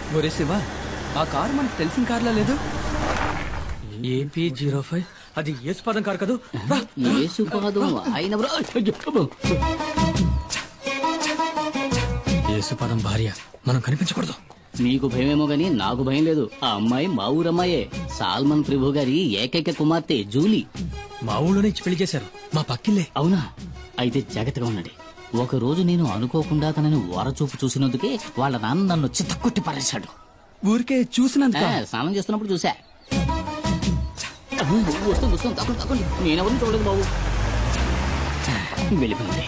ఒరే శివ, ఆ కారు మనకు తెలిసిన కార్లా లేదు. AP05 అది యేసుపాదం కారు కదూ. యేసుపాదం భార్య, మనం కనిపించకూడదు. మీకు భయమేమో గాని నాకు భయం లేదు. ఆ అమ్మాయి మా ఊరమ్మాయే, సాల్మన్ ప్రభు గారి ఏకైక కుమార్తె జూలీ. మా ఊళ్ళోనే ఇచ్చి పెళ్లి చేశారు, మా పక్కిల్లే. అవునా? అయితే జాగ్రత్తగా ఉండండి. ఒక రోజు నేను అనుకోకుండా తనని వరచూపు చూసినందుకే వాళ్ళ నాన్న నన్ను చిత్తకొట్టి పారేశాడు. ఊరికే చూసినందుక? స్నానం చేస్తున్నప్పుడు చూసా. వస్తుంది వస్తుంది, తప్పండి తప్పండి. నేనెవరిని చూడలేదు బాబు. వెళ్ళిపోయింది.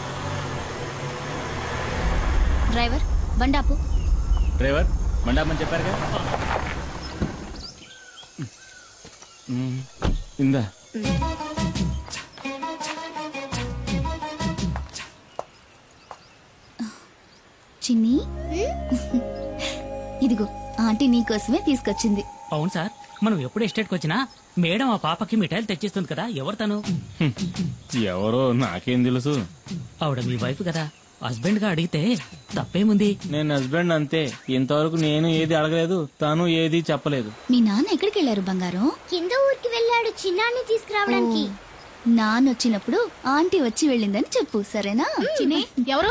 డ్రైవర్ బండాపు. డ్రైవర్ బండాపని చెప్పారుగా. ఇందా చిన్ని, ఇదిగో ఆంటీ నీకోసమే తీసుకొచ్చింది. అవును సార్, మనం ఎప్పుడు ఎస్టేట్కి వచ్చినా మేడం ఆ పాపకి మిఠాయిలు తెచ్చిస్తుంది కదా. ఎవరు తను? ఎవరో నాకేం తెలుసు. ఆవిడ మీ వైఫ్ కదా, హస్బెండ్ గా అడిగితే తప్పేముంది. నేను హస్బెండ్ అంతే. ఇంతవరకు నేను ఏది అడగలేదు, తను ఏది చెప్పలేదు. మీ నాన్న ఎక్కడికి వెళ్ళారు బంగారం? కింద ఊరికి వెళ్ళాడు చిన్నాన్ని తీసుకురావడానికి. నాన్న వచ్చినప్పుడు ఆంటీ వచ్చి వెళ్ళిందని చెప్పు, సరేనా? చిన్ని, ఎవరు?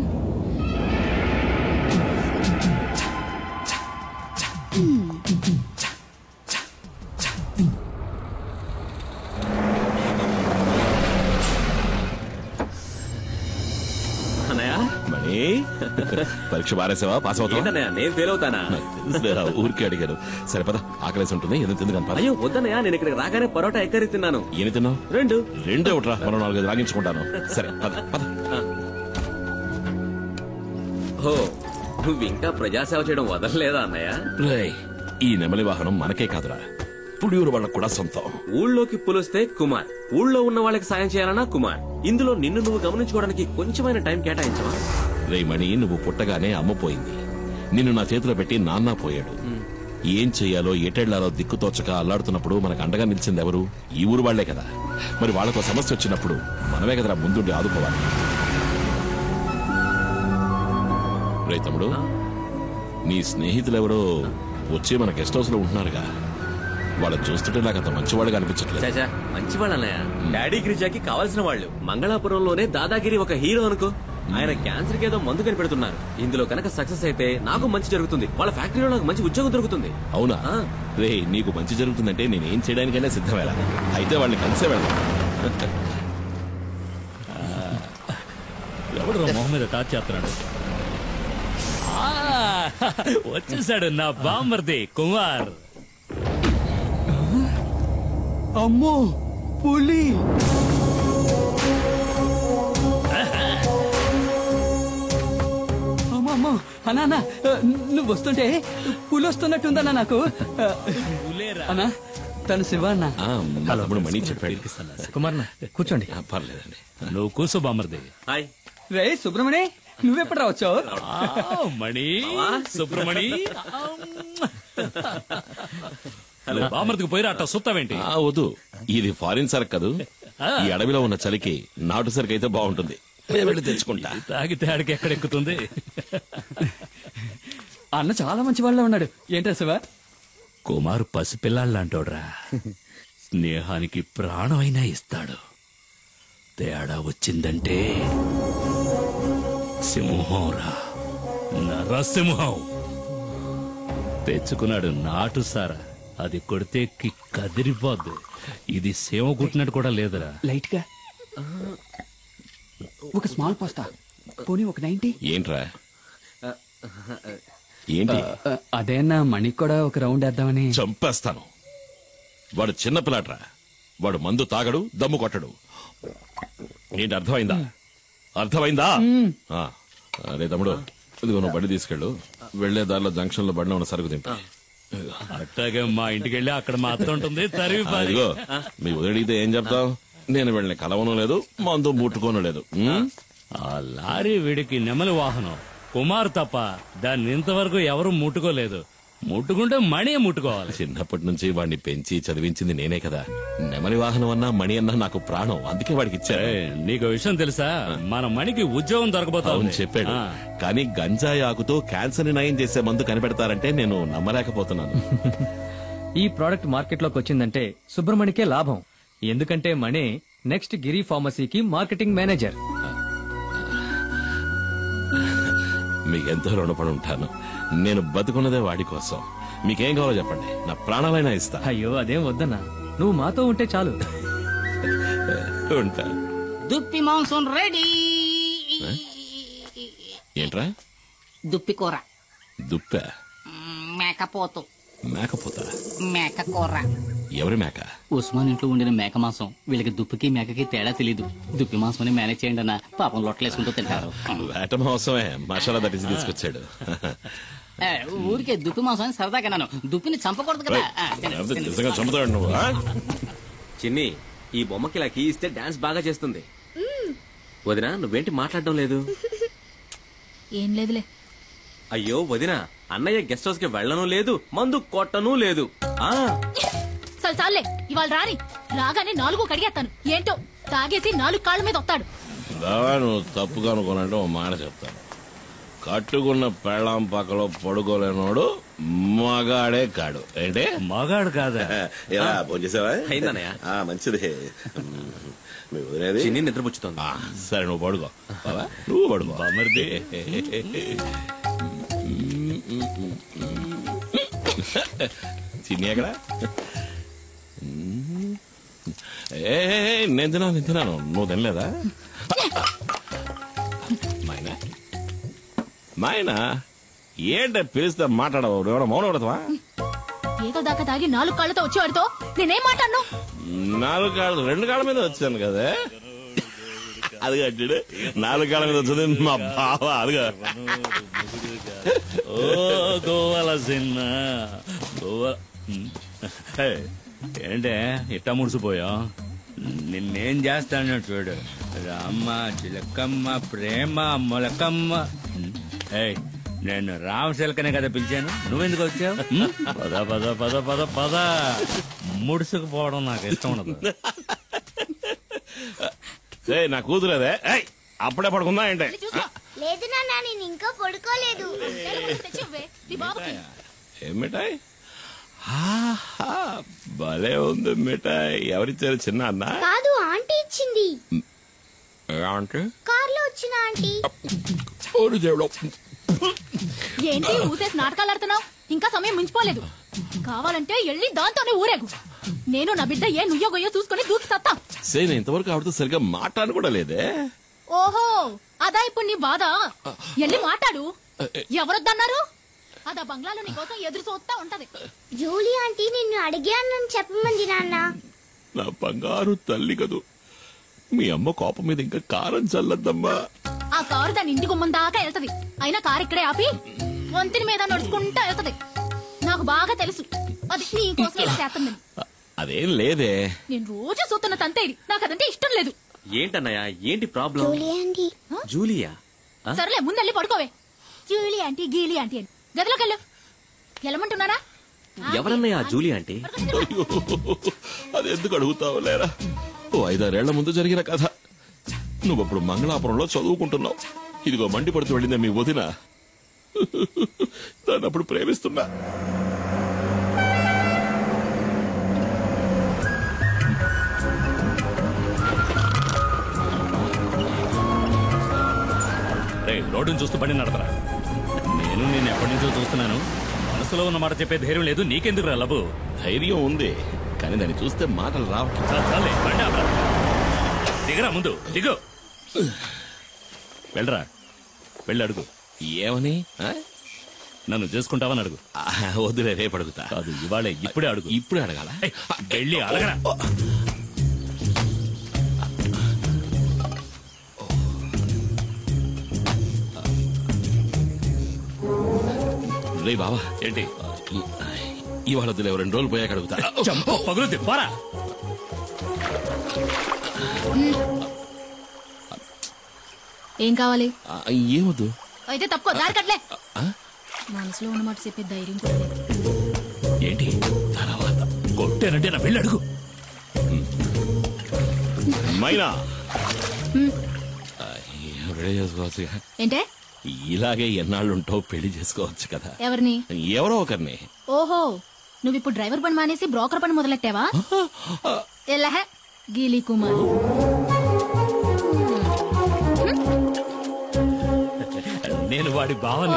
పరీక్ష బారేసావా? పాస్ అవుతా? నేను ఫెయిల్ అవుతానా? ఊరికి అడిగారు. సరే పద, ఆకలేసి ఉంటుంది, ఏదో తిందు కనుక. అయ్యో వద్దనయ్యా, నేను ఇక్కడికి రాగానే పరోటా ఎక్కరి తిన్నాను. ఏమి తిన్నావు? రెండే ఒకట్రా, మరో 4-5 రాగించుకుంటాను. సరే పద పద. ఓ, నువ్వు ఇంకా ప్రజాసేవ చేయడం వదలలేదా అన్నయ్య? ఈ నెమలి వాహనం మనకే కాదురా, పుడియూరు వాళ్ళకు కూడా సొంతం. ఊళ్ళోకి పులిస్తే కుమార్, ఊళ్ళో ఉన్న వాళ్ళకి సాయం చేయాలన్నా కుమార్. ఇందులో నిన్ను నువ్వు గమనించుకోవడానికి కొంచెమైన టైం కేటాయించవా? రేమణి, నువ్వు పుట్టగానే అమ్మపోయింది. నిన్ను నా చేతిలో పెట్టి నాన్న పోయాడు. ఏం చెయ్యాలో ఎటెళ్లాలో దిక్కుతోచక అల్లాడుతున్నప్పుడు మనకు అండగా నిలిచింది ఎవరు? ఈ ఊరు వాళ్లే కదా. మరి వాళ్లతో సమస్య వచ్చినప్పుడు మనమే కదరా ముందుండి ఆదుకోవాలి. రే తమ్ముడు, నీ స్నేహితులెవరో వచ్చి మన గెస్ట్ హౌస్ లో ఉంటున్నారుగా, వాళ్ళని చూస్తుంటే నాకు అంత మంచివాళ్ళుగా అనిపించట్లేదు. మంచివాళ్ళు అన్నయ్య, డాడీ గిరిజాకి కావాల్సిన వాళ్ళు. మంగళాపురంలోనే దాదాగిరి ఒక హీరో అనుకో. ఆయన క్యాన్సర్ కి ఏదో మందు కనిపెడుతున్నారు. ఇందులో కనుక సక్సెస్ అయితే నాకు మంచి జరుగుతుంది, వాళ్ళ ఫ్యాక్టరీలో నాకు మంచి ఉద్యోగం దొరుకుతుంది. అవునా? రే, నీకు మంచి జరుగుతుందంటే నేనేం చేయడానికైనా సిద్ధమేలా. అయితే వాళ్ళని కలిసే వెళ్దాం. ఎవడు మొహం మీద టాచ్ చేస్తున్నాడు? వచ్చేసాడు నా బామ్మర్ది కుమార్. అమ్మో, పులి! అమ్మో అన్నా, నువ్వు వస్తుంటే పులి వస్తున్నట్టుందన్నా నాకు. అన్నా, తను శివ అన్న. తమ్ముడు మణి చెప్పాడు. కుమార్ కూర్చోండి. పర్లేదండి, నువ్వు కూర్చో బామ్మర్ది. రే సుబ్రమణి, నువ్వెప్పుడు రావచ్చావు? మణి, సుబ్రమణి, బామర్దికి పోయిరా అట్ట సుత్తావేంటి? వద్దు, ఇది ఫారిన్ సరుకు కాదు. ఈ అడవిలో ఉన్న చలికి నాటు సరుకు అయితే బాగుంటుంది, వెళ్ళి తెచ్చుకుంటా. తాగితే ఆడికి ఎక్కడెక్కుతుంది. అన్న చాలా మంచి వాళ్ళ ఉన్నాడు. ఏంటా శివ? కుమారు పసిపిల్లాళ్ళంటోడ్రా, స్నేహానికి ప్రాణమైనా ఇస్తాడు. తేడా వచ్చిందంటే సింహంరా, నరసింహం. తెచ్చుకున్నాడు నాటు సారా, అది కొడితే కదిరిపోద్దు. ఇది సేవ కుట్టినట్టు కూడా లేదురా. లైట్ గా ఒక స్మాల్ పాస్తా, పోనీ ఒక 90. ఏంట్రా ఏంటి? అదేనా మణికి కూడా ఒక రౌండ్ వేద్దామని. చంపేస్తాను. వాడు చిన్నపిల్లాడ్రా, వాడు మందు తాగడు, దమ్ము కొట్టడు. ఏంటి అర్థమైందా? అర్థమైందా? అరే తమ్ముడు, ఇదిగో నువ్వు బండి తీసుకెళ్ళు. వెళ్లే దారిలో జంక్షన్ లో బండి ఉన్న సరుకు తింటా. అట్టాగే మా ఇంటికి వెళ్ళి అక్కడ మా అత్త ఉంటుంది. ఇదిగో మీ వదిలితే ఏం చెప్తావు? నేను వెళ్ళని కలవను లేదు, మందు ముట్టుకోను లేదు. ఆ లారీ వీడికి నెమలి వాహనం. కుమార్ తప్ప దాన్ని ఇంతవరకు ఎవరు ముట్టుకోలేదు. ముట్టుకుంటే మణి ముట్టుకోవాలి. చిన్నప్పటి నుంచి వాడిని పెంచి చదివించింది నేనే కదా. నెమలి వాహనం అన్నా మణి అన్నా నాకు ప్రాణం, అందుకే వాడికి ఇచ్చా. నీకు విషయం తెలుసా, మన మణికి ఉద్యోగం దొరకబోతా అవును చెప్పాడు. కానీ గంజాయి ఆకుతో క్యాన్సర్ ని నయం చేసే మందు కనిపెడతారంటే నేను నమ్మలేకపోతున్నాను. ఈ ప్రోడక్ట్ మార్కెట్ లోకి వచ్చిందంటే సుబ్రమణికే లాభం. ఎందుకంటే మణి నెక్స్ట్ గిరి ఫార్మసీకి మార్కెటింగ్ మేనేజర్. మీకెంతో రుణపడి ఉంటాను. నేను బతుకున్నదే వాడి కోసం. మీకేం కావాలో చెప్పండి, నా ప్రాణాలైనా ఇస్తా. అయ్యో అదేం వద్దన్నా, నువ్వు మాతో ఉంటే చాలు. ఉంటా. దుప్పి మాంసం రెడీ. ఏంట్రా? దుప్పి కూర. దుప్ప? మేకపోతు. మేకపోతా? మేక కూర. ఎవరి మేక? ఉస్మాన్ ఇంట్లో ఉండిన మేక మాంసం. వీళ్ళకి దుప్పికి మేకకి తేడా తెలీదు. దుప్పి మాంసం మేనేజ్ చేయండి అన్న, పాపం లొట్టలేసుకుంటూ తింటారు. వేట మాంసమే మసాలా దట్టించి తీసుకొచ్చాడు. ఊరికే దుప్పి మాంసం అని సరదాగా నాను. దుప్పిని చంపకూడదు కదా. నిజంగా చంపుతాడు నువ్వు. చిన్ని, ఈ బొమ్మకి ఇలా కీ ఇస్తే డాన్స్ బాగా చేస్తుంది. వదినా, నువ్వేంటి మాట్లాడడం లేదు? ఏం లేదులే. అయ్యో వదినా, అన్నయ్య గెస్ట్ హౌస్ కి వెళ్ళను లేదు, మందు కొట్టను లేదు. చాలే, ఇవాళ రాని రాగానే 4 కడిగేస్తాను. ఏంటో తాగేసి 4 కాళ్ళ మీద వస్తాడు. నువ్వు తప్పుగా అనుకోనంటే ఓ మాట చెప్తాను. కట్టుకున్న పెళ్ళాం పక్కలో పడుకోలేనోడు మగాడే కాడు. ఏంటి? మగాడు కాదా? ఇలా భోంచేసావా? అయిందన్నయ్య. మంచిది. చిన్ని నిద్రపుచ్చుతోంది. సరే నువ్వు పడుకో. నువ్వు పడుకో మరిది. చిన్ని ఎక్కడ? నేను తిన్నాను, నువ్వు తినలేదా? నాయనా ఏంట పిలిస్తే మాట్లాడవు? ఎవడో మౌనం పడతావా? ఏదో దాకా తాగి 4 కాళ్ళతో వచ్చేవాడితో నేనేం మాట్లాడను? 4 కాళ్ళు 2 కాళ్ళ మీద వచ్చాను కదా. అది కట్టాడు 4 కాళ్ళ మీద వచ్చింది మా బావ. అదిగా ఓ గోవాల చిన్న గోవా. ఏంటే ఇట్టా ముడిసిపోయా? నిన్నేం చేస్తాను చూడు. రామ్మ చిలకమ్మ ప్రేమ మొలకమ్మ. నేను రామశిలకనే కదా పిలిచాను, నువ్వెందుకు వచ్చావు? పద పద పద పద పద. ముడుసుకుపోవడం నాకు ఇష్టం ఉండదు. నా కూతురేదే, అప్పుడే పడుకుందా ఏంటే? లేదు నాన్న, నేను ఇంకా పడుకోలేదు. ఏం మిఠాయి? భలే ఉంది మిఠాయి. ఎవరిచ్చారు? చిన్న అన్న? కాదు, ఆంటీ ఇచ్చింది. ఆంటీ? కార్లో వచ్చిన ఆంటీ. ఏంటి ఊసేసి నాటకాలు ఆడుతున్నావు? ఇంకా సమయం మించిపోలేదు. కావాలంటే వెళ్ళి దాంతోనే ఊరేగు. నేను నా బిడ్డ ఏ నుయ్యో గొయ్యో చూసుకుని దూకి సత్తా. సేన ఇంతవరకు ఆవిడతో సరిగ్గా మాట్లాడు కూడా లేదే. ఓహో, అదా ఇప్పుడు నీ బాధ? వెళ్ళి మాట్లాడు. ఎవరొద్దన్నారు? అదా బంగ్లాలో నీ కోసం ఎదురు చూస్తా ఉంటది. జూలీ ఆంటీ నిన్ను అడిగానని చెప్పమంది నాన్న. నా బంగారు తల్లి కదూ. మీ అమ్మ కోపం మీద ఇంకా కారం చల్లద్దమ్మా. ఆ కారు దాని ఇంటి గుమ్మం దాకా వెళ్తది. అయినా కారు ఇక్కడే ఆపి వంతిని మీద నడుచుకుంటా వెళ్తది. నాకు బాగా తెలుసు అది నీ కోసం ఇలా చేస్తుందని. అదేం లేదే. నేను రోజు చూస్తున్న తంతే ఇది. నాకు అదంటే ఇష్టం లేదు. ఏంటన్నయ్య, ఏంటి ప్రాబ్లం? Julie aunty. జూలియా? సరేలే, ముందెళ్ళి పడుకోవే. జూలీ ఆంటీ గీలీ ఆంటీ అని గదిలోకి వెళ్ళు. వెళ్ళమంటున్నారా? ఎవరన్నయ్య జూలీ ఆంటీ? అది ఎందుకు అడుగుతావు లేరా? 5-6 ఏళ్ల ముందు జరిగిన కథ. నువ్వప్పుడు మంగళాపురంలో చదువుకుంటున్నావు. ఇదిగో మండి పడుతూ వెళ్ళిందే మీ వదిన. దాన్ని అప్పుడు ప్రేమిస్తున్నా. రోడ్డును చూస్తూ బండి నడపరా. నేను ఎప్పటి నుంచో చూస్తున్నాను. మనసులో ఉన్న మాట చెప్పే ధైర్యం లేదు. నీకెందుకు రా లబు? ధైర్యం ఉంది, కానీ దాన్ని చూస్తే మాటలు రావట్లే. దిగరా, ముందు దిగు. వెళ్ళరా, వెళ్ళి అడుగు. ఏమని? నన్ను చేసుకుంటావని అడుగు. వద్దులే, రేపు అడుగుతా. కాదు, ఇవాళే, ఇప్పుడే అడుగు. ఇప్పుడే అడగాల? వెళ్ళి అడగరా. రే బావా, ఏంటి? ఇవాళ 2 రోజులు పోయాక అడుగుతా. చంప పగులుద్ది, పోరా. ఏం కావాలి? ఏమొద్దు. అయితే తప్పుకో, దారి కట్లే. మనసులో ఉన్నమాట చెప్పే ధైర్యం కూడా లేదు. ఏంటి తర్వాత కొట్టానంటే నా వెళ్ళి అడుగు. మైనా పెళ్లి చేసుకోవచ్చు. ఏంటే ఇలాగే ఎన్నాళ్ళుంటావు, పెళ్లి చేసుకోవచ్చు కదా. ఎవరిని? ఎవరో ఒకరిని. ఓహో, నువ్వు ఇప్పుడు డ్రైవర్ పని మానేసి బ్రోకర్ పని మొదలెట్టావా? ఎల్లహ గీలీ కుమార్. నేను వాడి బావని.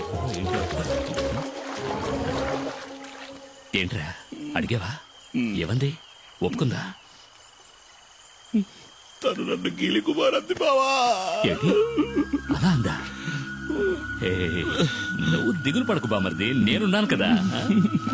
ఏంట్రా అడిగావా? ఏమంది? ఒప్పుకుందా? తను నన్ను గీలి కుమార్ అంది బావా. ఏంటి అలా అందా? నువ్వు దిగులు పడకు బామర్ది, నేనున్నాను కదా.